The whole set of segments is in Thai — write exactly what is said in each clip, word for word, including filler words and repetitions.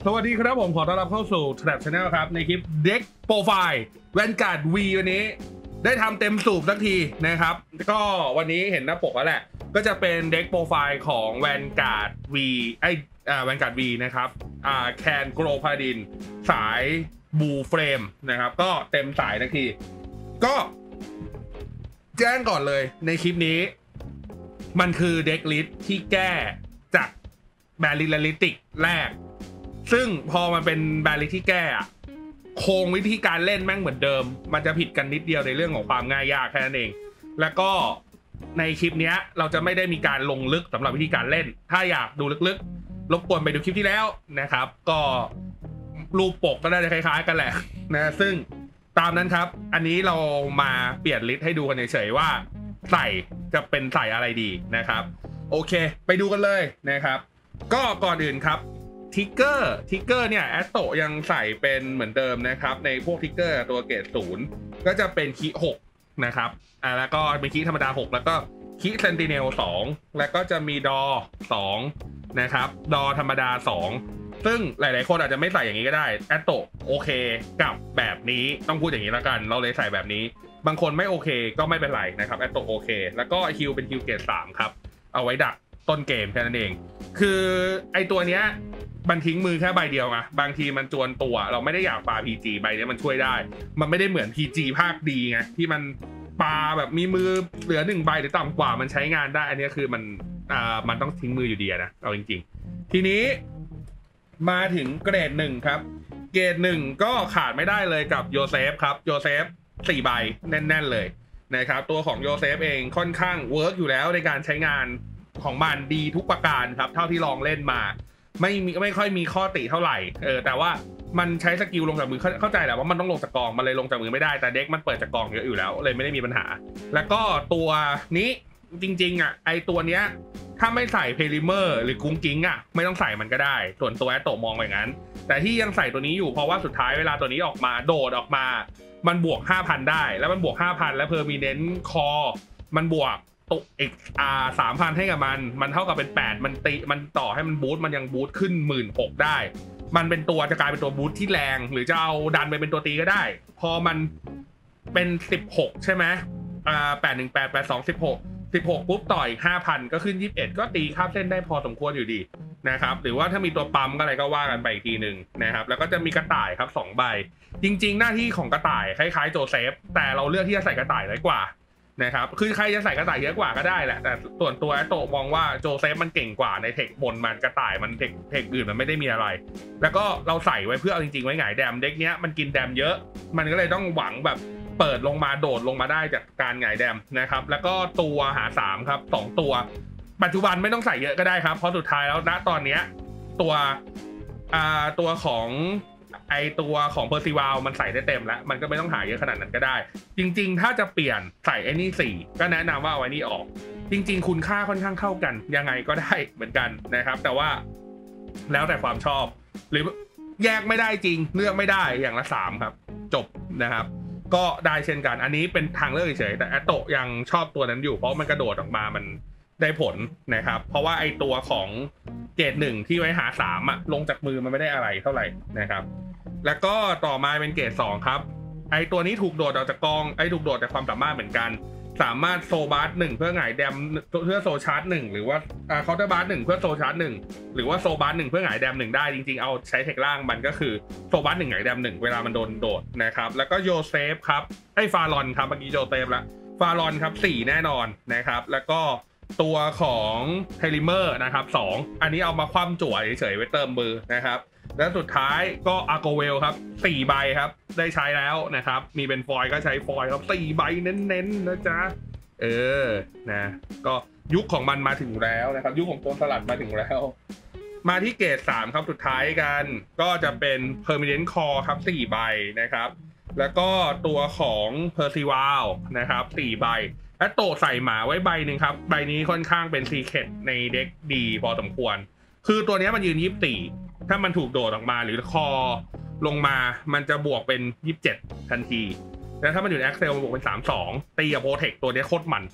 สวัสดีครับผมขอต้อนรับเข้าสู่ Trap Channel ครับในคลิปเด็กโปรไฟล์ Vanguard V วันนี้ได้ทำเต็มสูบสักทีนะครับก็วันนี้เห็นหน้าปกแล้วแหละก็จะเป็นเด็กโปรไฟล์ของ Vanguard V ไอ้อ่า Vanguard V นะครับอ่าแคนโกรพาดินสายบูเฟรมนะครับก็เต็มสายสักทีก็แจ้งก่อนเลยในคลิปนี้มันคือเด็กลิสต์ที่แก้จากแบริลลิติกแรกซึ่งพอมันเป็นแบริที่แก้อะโครงวิธีการเล่นแม่งเหมือนเดิมมันจะผิดกันนิดเดียวในเรื่องของความง่ายยากแค่นั้นเองแล้วก็ในคลิปนี้เราจะไม่ได้มีการลงลึกสำหรับวิธีการเล่นถ้าอยากดูลึกๆรบกวนไปดูคลิปที่แล้วนะครับก็รูปปกก็ได้คล้ายๆกันแหละนะซึ่งตามนั้นครับอันนี้เรามาเปลี่ยนลิสต์ให้ดูกันเฉยๆว่าใส่จะเป็นใส่อะไรดีนะครับโอเคไปดูกันเลยนะครับก็ก่อนอื่นครับทิกเกอร์ทิกเกอร์เนี่ยแอตโตยังใส่เป็นเหมือนเดิมนะครับในพวกทิกเกอร์ตัวเกรดศูนย์ก็จะเป็นคีหกนะครับอ่าแล้วก็เป็นคีธรรมดาหกแล้วก็คีเซนติเนลสองแล้วก็จะมีดอสองนะครับดอธรรมดาสองซึ่งหลายๆคนอาจจะไม่ใส่อย่างนี้ก็ได้แอตโตโอเคกับแบบนี้ต้องพูดอย่างนี้แล้วกันเราเลยใส่แบบนี้บางคนไม่โอเคก็ไม่เป็นไรนะครับแอตโตโอเคแล้วก็ฮิวเป็นฮิวเกรดสามครับเอาไว้ดักต้นเกมแค่นั้นเองคือไอตัวเนี้ยมันทิ้งมือแค่ใบเดียวไงบางทีมันจวนตัวเราไม่ได้อยากปา พี จี ใบนี้มันช่วยได้มันไม่ได้เหมือน พี จี ภาคดีไงที่มันปาแบบมีมือเหลือหนึ่งใบหรือต่ำกว่ามันใช้งานได้อันนี้คือมันอ่ามันต้องทิ้งมืออยู่ดีนะเอาจริงๆทีนี้มาถึงเกรดหนึ่งครับเกรดหนึ่งก็ขาดไม่ได้เลยกับโยเซฟครับโยเซฟสี่ใบแน่นๆเลยนะครับตัวของโยเซฟเองค่อนข้างเวิร์กอยู่แล้วในการใช้งานของมันดีทุกประการครับเท่าที่ลองเล่นมาไม่มีไม่ค่อยมีข้อติเท่าไหร่เออแต่ว่ามันใช้สกิลลงจากมือเข้าใจแหละว่ามันต้องลงจากกองมันเลยลงจากมือไม่ได้แต่เด็กมันเปิดจากกองเยอะอยู่แล้วเลยไม่ได้มีปัญหาแล้วก็ตัวนี้จริงๆอ่ะไอตัวเนี้ยถ้าไม่ใส่เพลิเมอร์หรือกุ้งกิ้งอ่ะไม่ต้องใส่มันก็ได้ส่วนตัวแอตโตมองอย่างนั้นแต่ที่ยังใส่ตัวนี้อยู่เพราะว่าสุดท้ายเวลาตัวนี้ออกมาโดดออกมามันบวก ห้าพัน ได้แล้วมันบวก ห้าพัน แล้วเพอร์มิเนนต์คอมันบวกตุกอีกอ่าสามพันให้กับมันมันเท่ากับเป็นแปดมันตีมันต่อให้มันบูทมันยังบูทขึ้นหมื่นหกได้มันเป็นตัวจะกลายเป็นตัวบูทที่แรงหรือจะเอาดันไปเป็นตัวตีก็ได้พอมันเป็นสิบหกใช่ไหมอ่าแปดหนึ่งแปดแปดสองสิบหกสิบหกปุ๊บต่ออีกห้าพันก็ขึ้นยี่สิบเอ็ดก็ตีข้ามเส้นได้พอสมควรอยู่ดีนะครับหรือว่าถ้ามีตัวปั๊มก็อะไรก็ว่ากันไปอีกทีหนึ่งนะครับแล้วก็จะมีกระต่ายครับสองใบจริงๆหน้าที่ของกระต่ายคล้ายๆโจเซฟแต่เราเลือกที่จะใส่กระต่ายน้อยกว่านะครับคือใครจะใส่กระต่ายเยอะกว่าก็ได้แหละแต่ส่วนตัวแอตโตมองว่าโจเซฟมันเก่งกว่าในเทคบนมันกระต่ายมันเทคเทคอื่นมันไม่ได้มีอะไรแล้วก็เราใส่ไว้เพื่อเอาจริงๆไว้หงายแดมเด็กเนี้ยมันกินแดมเยอะมันก็เลยต้องหวังแบบเปิดลงมาโดดลงมาได้จากการหงายแดมนะครับแล้วก็ตัวหาสามครับสองตัวปัจจุบันไม่ต้องใส่เยอะก็ได้ครับเพราะสุดท้ายแล้วณตอนเนี้ยตัวอ่าตัวของไอตัวของเพอร์ซิวาลมันใส่ได้เต็มแล้วมันก็ไม่ต้องหาเยอะขนาดนั้นก็ได้จริงๆถ้าจะเปลี่ยนใส่ไอ้นี่สี่ก็แนะนำว่าเอาไว้นี่ออกจริงๆคุณค่าค่อนข้างเข้ากันยังไงก็ได้เหมือนกันนะครับแต่ว่าแล้วแต่ความชอบหรือแยกไม่ได้จริงเลือกไม่ได้อย่างละสามครับจบนะครับก็ได้เช่นกันอันนี้เป็นทางเลือกเฉยแต่แอตโตยังชอบตัวนั้นอยู่เพราะมันกระโดดออกมามันได้ผลนะครับเพราะว่าไอตัวของเกรดหนึ่งที่ไว้หาสามอะลงจากมือมันไม่ได้อะไรเท่าไหร่นะครับแล้วก็ต่อมาเป็นเกรดสองครับไอตัวนี้ถูกโดดออกจากกองไอถูกโดดจากความสามารถเหมือนกันสามารถโซบาร์หนึ่งเพื่อหงายแดมเพื่อโซชาร์จหนึ่งหรือว่าอ่าเคาน์เตอร์บาร์หนึ่งเพื่อโซชาร์จหนึ่งหรือว่าโซบาร์หนึ่งเพื่อหงายแดมหนึ่งได้จริงๆเอาใช้เทคล่างมันก็คือโซบาร์หนึ่งหงายแดมหนึ่งเวลามันโดนโดดนะครับแล้วก็โยเซฟครับไอฟารอนครับเมื่อกี้โยเซฟละฟารอนครับสี่แน่นอนนะครับแล้วก็ตัวของเทลิเมอร์นะครับสองอันนี้เอามาคว่ำจั่วเฉยๆไว้เติมมือนะครับแล้วสุดท้ายก็อาร์โกเวลครับสี่ใบครับได้ใช้แล้วนะครับมีเป็นฟอยล์ก็ใช้ฟอยล์ครับสี่ใบเน้นๆนะจ๊ะเออนะก็ยุคของมันมาถึงแล้วนะครับยุคของตัวสลัดมาถึงแล้วมาที่เกรดสามครับสุดท้ายกันก็จะเป็น Permanent Core ครับสี่ใบนะครับแล้วก็ตัวของ Percival นะครับสี่ใบแอตโตใส่หมาไว้ใบหนึ่งครับใบนี้ค่อนข้างเป็นซีเคร็ตในเด็กดีพอสมควรคือตัวนี้มันยืนยี่สิบสี่ถ้ามันถูกโดดออกมาหรือคอลงมามันจะบวกเป็นยี่สิบเจ็ดทันทีแล้วถ้ามันอยู่ใน Excel มันบวกเป็นสามสิบสองตีกับโปรเทคตัวนี้โคตรมันแ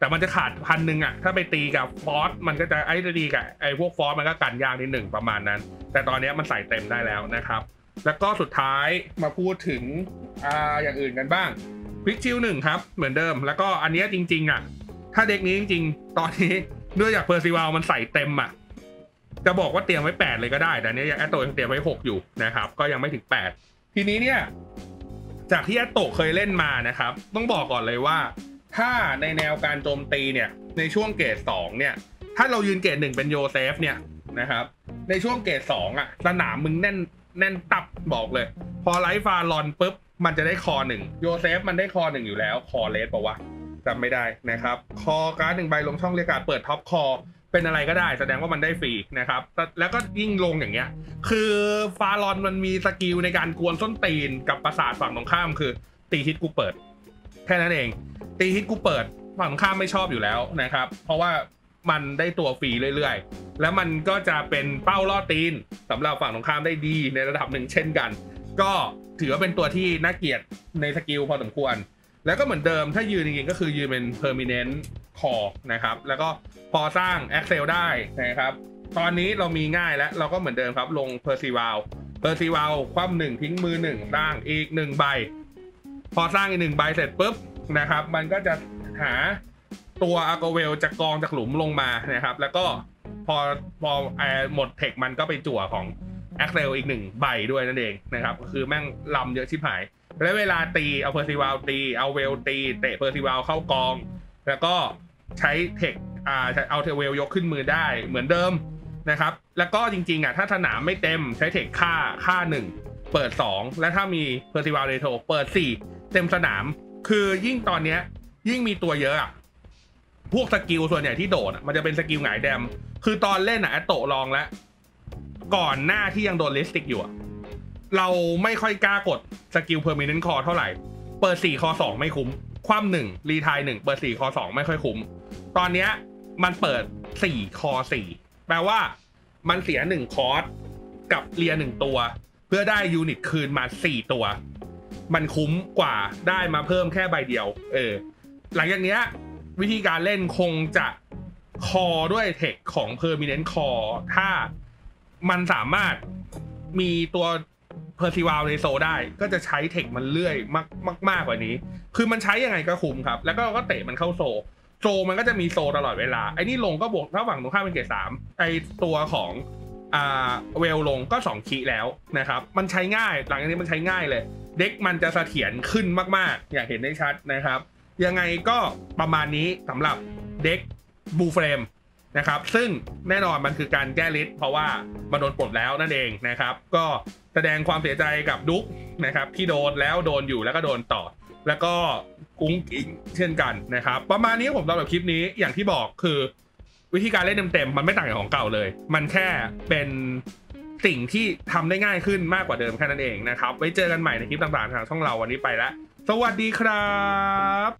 แต่มันจะขาดพันหนึ่งอ่ะถ้าไปตีกับฟอสมันก็จะไอ้ตีกับไอ้พวกฟอสมันก็กันยากนิดหนึ่งประมาณนั้นแต่ตอนนี้มันใส่เต็มได้แล้วนะครับแล้วก็สุดท้ายมาพูดถึงอ่าอย่างอื่นกันบ้างควิกชิลหนึ่งครับเหมือนเดิมแล้วก็อันนี้จริงๆอ่ะถ้าเด็กนี้จริงๆตอนนี้เนื่องจากเพอร์ซิวัลมันใส่เต็มอ่ะจะบอกว่าเตรียมไว้แปดเลยก็ได้แต่เนี้ยแอตโตยังเตรียมไว้หกอยู่นะครับก็ยังไม่ถึงแปดทีนี้เนี่ยจากที่แอตโตเคยเล่นมานะครับต้องบอกก่อนเลยว่าถ้าในแนวการโจมตีเนี่ยในช่วงเกรดสองเนี่ยถ้าเรายืนเกรดหนึ่งเป็นโยเซฟเนี่ยนะครับในช่วงเกรดสองอ่ะสนามมึงแน่นแน่นตับบอกเลยพอไลฟ์ฟาลอนปุ๊บมันจะได้คอหนึ่งโยเซฟมันได้คอหนึ่งอยู่แล้วคอเลสปะวะจำไม่ได้นะครับคอการ์ดหนึ่งใบลงช่องเรียกการ์ดเปิดท็อปคอเป็นอะไรก็ได้แสดงว่ามันได้ฟรีนะครับแล้วก็ยิ่งลงอย่างเงี้ยคือฟาลอนมันมีสกิลในการกวนส้นตีนกับประสาทฝั่งตรงข้ามคือตีฮิตกูเปิดแค่นั้นเองตีฮิตกูเปิดฝั่งตรงข้ามไม่ชอบอยู่แล้วนะครับเพราะว่ามันได้ตัวฟรีเรื่อยๆแล้วมันก็จะเป็นเป้าล่อตีนสำหรับฝั่งตรงข้ามได้ดีในระดับหนึ่งเช่นกันก็ถือว่าเป็นตัวที่น่าเกลียดในสกิลพอสมควรแล้วก็เหมือนเดิมถ้ายืนจริงๆก็คือยืนเป็น permanent core นะครับแล้วก็พอสร้าง Excel ได้นะครับตอนนี้เรามีง่ายแล้วเราก็เหมือนเดิมครับลง Percival Percival คว่ำหนึ่งทิ้งมือหนึ่งสร้างอีกหนึ่งใบพอสร้างอีกหนึ่งใบเสร็จปุ๊บนะครับมันก็จะหาตัวอาร์โกเวลจากกองจากหลุมลงมานะครับแล้วก็พอพอหมดเทคมันก็ไปจั่วของแอคเซลอีกหนึ่งใบด้วยนั่นเองนะครับคือแม่งลำเยอะชิบหายแล้วเวลาตีเอาเพอร์ซิวัลตีเอาเวลตีเตะเพอร์ซิวัลเข้ากองแล้วก็ใช้เทคอ่าเอาเทเวลยกขึ้นมือได้เหมือนเดิมนะครับแล้วก็จริงๆอ่ะถ้าสนามไม่เต็มใช้เทคค่าค่าหนึ่งเปิดสองและถ้ามีเพอร์ซิวัลเรโทเปิดสี่เต็มสนามคือยิ่งตอนเนี้ยยิ่งมีตัวเยอะอ่ะพวกสกิลส่วนใหญ่ที่โดดมันจะเป็นสกิลหงายแดมคือตอนเล่นอ่ะแอตโตลองแล้วก่อนหน้าที่ยังโดนลิสติกอยู่เราไม่ค่อยกล้ากดสกิลเพอร์มิเนนต์คอเท่าไหร่เปิดสี่คอสองไม่คุ้มคว่ำหนึ่งรีไทร์หนึ่งเปิดสี่คอสองไม่ค่อยคุ้มตอนเนี้ยมันเปิดสี่คอสี่แปลว่ามันเสียหนึ่งคอร์สกับเรียหนึ่งตัวเพื่อได้ยูนิตคืนมาสี่ตัวมันคุ้มกว่าได้มาเพิ่มแค่ใบเดียวเออหลังจากเนี้ยวิธีการเล่นคงจะคอด้วยเทคของ Permanent Core ถ้ามันสามารถมีตัวเพอร์ซิวัลในโซได้ก็จะใช้เทคมันเลื่อยมากมากมากกว่านี้คือมันใช้ยังไงก็คุ้มครับแล้วก็ก็เตะมันเข้าโซโซมันก็จะมีโซตลอดเวลาไอ้นี่ลงก็บวกถ้าฝั่งตรงข้ามเป็นเกรดสามไอ้ตัวของอ่าเวลลงก็สองคีแล้วนะครับมันใช้ง่ายหลังจากนี้มันใช้ง่ายเลยเด็กมันจะเสถียรขึ้นมากๆอย่างเห็นได้ชัดนะครับยังไงก็ประมาณนี้สำหรับเด็กบูเฟรมนะครับซึ่งแน่นอนมันคือการแก้ลิสต์เพราะว่ามันโดนปลดแล้วนั่นเองนะครับก็แสดงความเสียใจกับดุ๊กนะครับที่โดนแล้วโดนอยู่แล้วก็โดนต่อแล้วก็กุ้งกิ้งเช่นกันนะครับประมาณนี้ผมสำหรับคลิปนี้อย่างที่บอกคือวิธีการเล่นเต็มๆมันไม่ต่างจากของเก่าเลยมันแค่เป็นสิ่งที่ทำได้ง่ายขึ้นมากกว่าเดิมแค่นั้นเองนะครับไว้เจอกันใหม่ในคลิปต่างๆทางช่องเราวันนี้ไปแล้วสวัสดีครับ